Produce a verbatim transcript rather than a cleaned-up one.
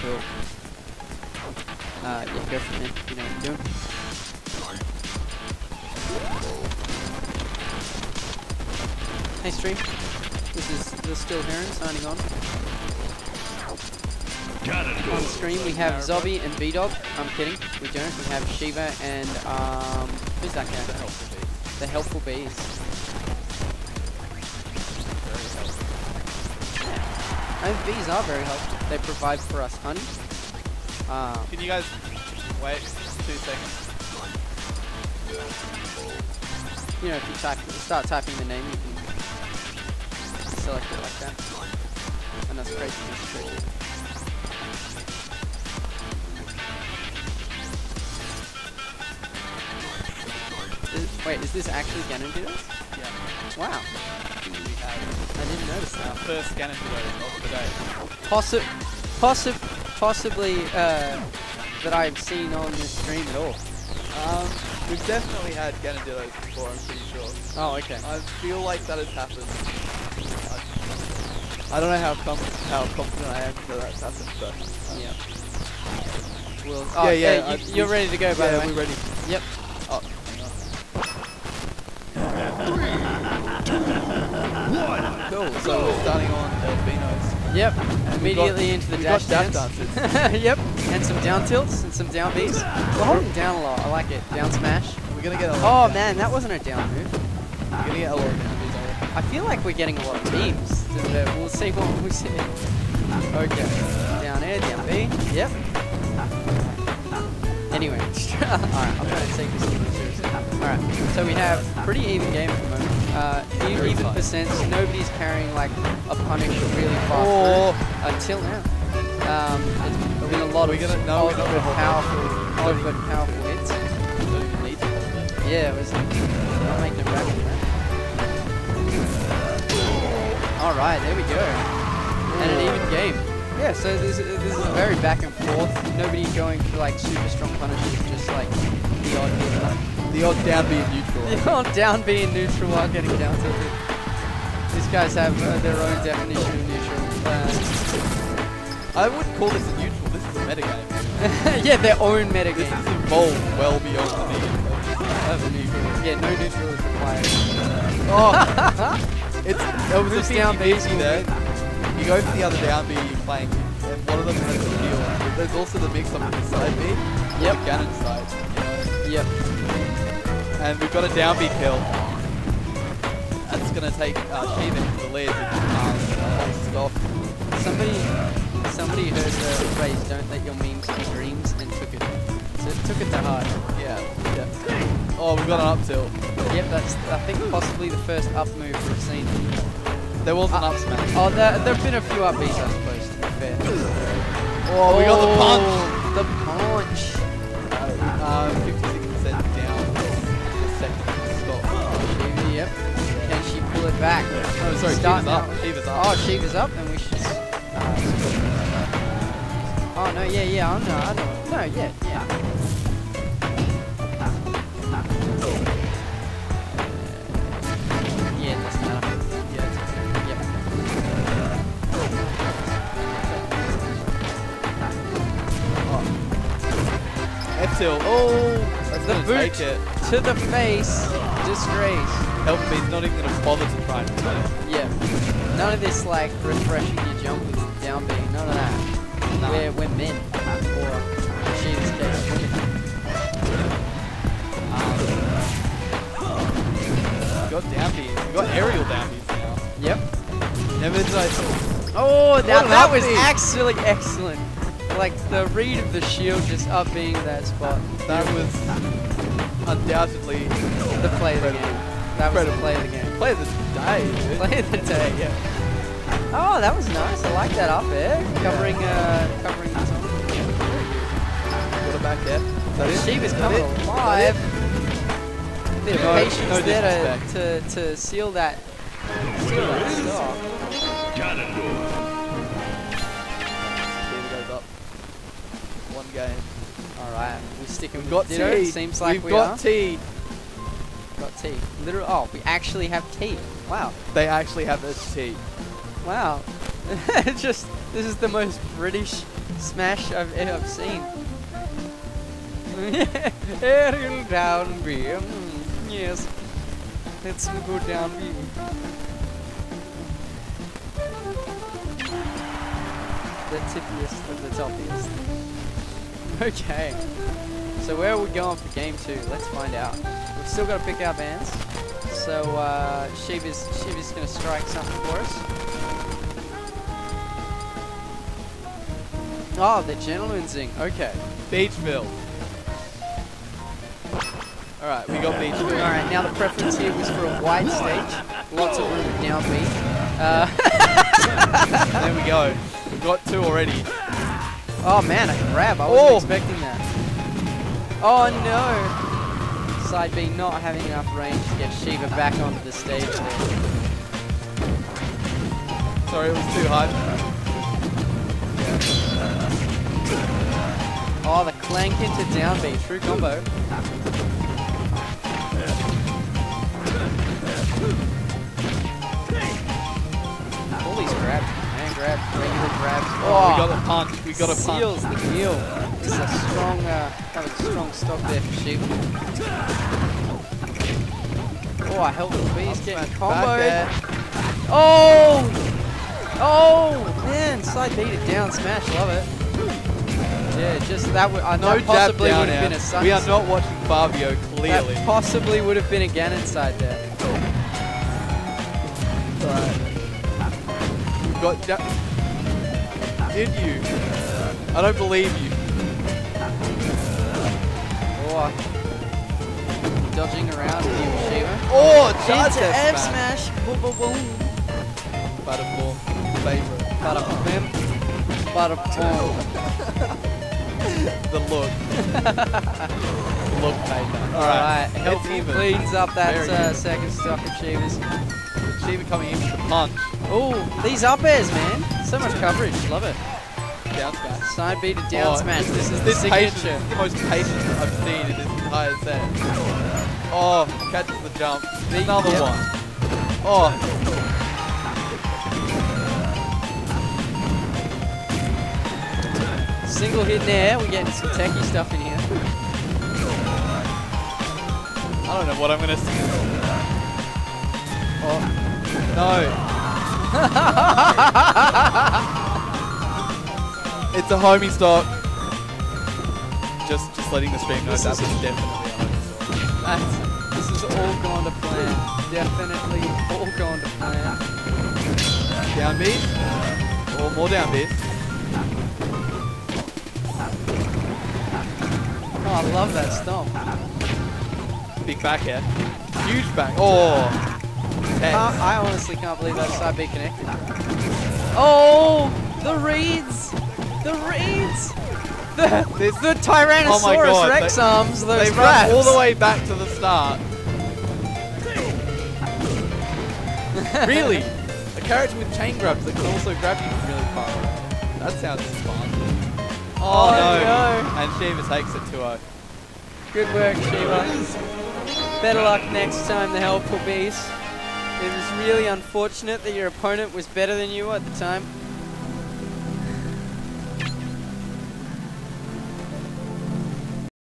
tilt. Uh, yeah, go for it, man. You know what you're doing. Hey, stream. This is the Still Heron signing on. On stream we have Zobby and B-Dog. I'm kidding, we don't. We have Shiva and um, who's that guy? The Helpful Bees. The Helpful Bees. And bees are very helpful. They provide for us honey. Uh, Can you guys wait two seconds? You know, if you type, start typing the name, you can select it like that. And that's crazy. That's crazy. Is, wait, is this actually Ganondorf? Yeah. Wow. We have I didn't notice our that. first Ganondorf of the day. Possi possi possibly uh, that I've seen on this stream at all. Um, we've definitely had Ganondorf before, I'm pretty sure. Oh, okay. I feel like that has happened. I, I don't know how com how confident I am that that's happened, but uh, Yeah. We'll, oh, yeah, yeah. yeah you, I, you're ready to go, by yeah, the way. we're ready. Yep. Oh, cool. So we're starting on Albinos. Yep. And Immediately got, into the we dash, got dash dance. dances. Yep. And some down tilts and some down Bs. We're holding down a lot. I like it. Down smash. We're gonna get a Oh lot. man, that wasn't a down move. We're gonna get a lot of down Bs. I feel like we're getting a lot of teams. We'll see what we see. Okay. Down air, down B. Yep. Anyway. Alright, I'm trying to take this a little seriously. Alright, so we have pretty even game at the moment. Uh, e even percents. Nobody's carrying like a punish really far Oh. through until now. Um, it's been a lot We're of gonna- no, we're not gonna hold powerful, that. oh, but powerful hits. Don't even need to hold it. Yeah, it was. I'll make them rapid, man. Alright, there we go. And an even game. Yeah, so this, this is a very back and forth. Nobody going for like super strong punishes, just like the odd hit. The odd down B in neutral. The odd down B in neutral while getting down tilted. These guys have uh, their own definition of neutral. Uh, I wouldn't call this a neutral, this is a metagame. yeah, their own meta This game. is evolved well beyond the medium Of a neutral. Yeah, no neutral is required. Oh! It's, it was Who's a down fifty B? fifty there. You go for the other down B you're playing, and one of them has the deal. There's also the mix up with the side B. Yep. The Ganon side. You know? Yep. And we've got a down B kill. That's going to take uh, Shiva into the lead. Um, stop. Somebody, somebody heard the phrase "Don't let your memes be dreams" and took it. So it took it to heart. Yeah. Yeah. Oh, we've got an up tilt. Yep, that's I think possibly the first up move we've seen. There was an Uh, up smash. Oh, there there've been a few up Bs, I suppose. To be fair. Oh, we got the punch. The punch. Uh, fifty-six percent down. The second stop. Shiva, yep. Can she pull it back? Oh, sorry, Start Shiva's up. now. Shiva's up. Oh, Shiva's up, and we should. Oh no, yeah, yeah, I know, I know. No, yeah, yeah. Yeah, it doesn't matter. Yeah. Yep. F tilt. Oh, that's The gonna boot take it. to the face. Disgrace. Help me, he's not even gonna bother to try and play it. Yeah. None of this like refreshing your jump with down B. None of that. Nah. We're, we're men. Or Shiva's case. women. You got down B's. You got aerial down B's now. Yep. Never did I. Oh, that, an that up was B. actually excellent. Like the read of the shield just up being that spot. That was undoubtedly The play of the game. That was the play of the game. play of the day, dude. Play of the day, yeah. Oh, that was nice. I like that up air. Covering, uh, covering the top. Got it back there. Is that it? Shiva's Is that coming it? Is that alive. it? Bit of No- patience no there to, disrespect. to, to seal that. Seal that stop. Shiva goes up. One game. Alright, we're sticking We've with got Ditto. T. Seems like We've we got are. T. Got T. Literal. Oh, we actually have T. Wow. They actually have a T. Wow. Just, this is the most British smash I've, I've seen. Aerial down B. Mm, yes. Let's go down B. The tippiest of the toppiest. Okay. So where are we going for game two? Let's find out. We've still got to pick our bands. So uh, Shiva's, Shiva's going to strike something for us. Oh, the Gentleman Zing. Okay. Beachville. Alright, we got Beachville. Alright, now the preference here was for a wide stage. Lots of room at down B. Uh, there we go. We've got two already. Oh man, a grab. I wasn't Oh. expecting that. Oh no. Side B not having enough range to get Shiva back onto the stage there. Sorry, it was too high. Oh, the clank into down B. True combo. All these grabs. Man grabs, regular grabs. Oh, we got a punch. We got a punch. Seals the deal. This is a strong, uh, kind of strong stop there for Shiva. Oh, I helped the beast getting comboed. Oh! Oh! Man, side beat it down, smash, love it. Yeah, just that would, uh, No that jab possibly down would have air. been a sun. We are not watching Fabio, clearly. That possibly would have been a Ganon side there. Alright. We've got ja Did you? I don't believe you. Oh. Dodging around here with Shiva. Oh, charge Into F that smash. Boom, boom, boom. Butterball. Favorite. Bada bim. Bada boom. The look. Look paper. Alright, Alright. helpful It's even. cleans up that Very uh, even. second stock of Shiva's. Shiva coming in with the punch. Oh, these up airs, man. So much coverage. Love it. Down smash. Side B to down Oh, smash. This is the This patience signature. is the most patience I've seen in this entire set. Oh, catches the jump. Another Yep. one. Oh. Single hit in there. We're getting some techie stuff in here. I don't know what I'm gonna say. Oh. No. It's a homie stock. Just just letting the stream know This that is- was definitely a homie stock. That's, this is all gone to plan. Definitely all gone to plan. Down B. Or more down B. Oh, I love that stomp. Big back air. Huge back. Oh. Hex. Uh, I honestly can't believe that side B connected. Oh, the reads. The reads. The, This- the Tyrannosaurus Oh my God, Rex they- arms, those They run grabs. all the way back to the start. Really? A character with chain grabs that can also grab you from really far away. That sounds fun. Oh, Oh, no. no. And Shiva takes it two oh. Good work, Shiva. Better luck next time, the Helpful Beast. It was really unfortunate that your opponent was better than you at the time.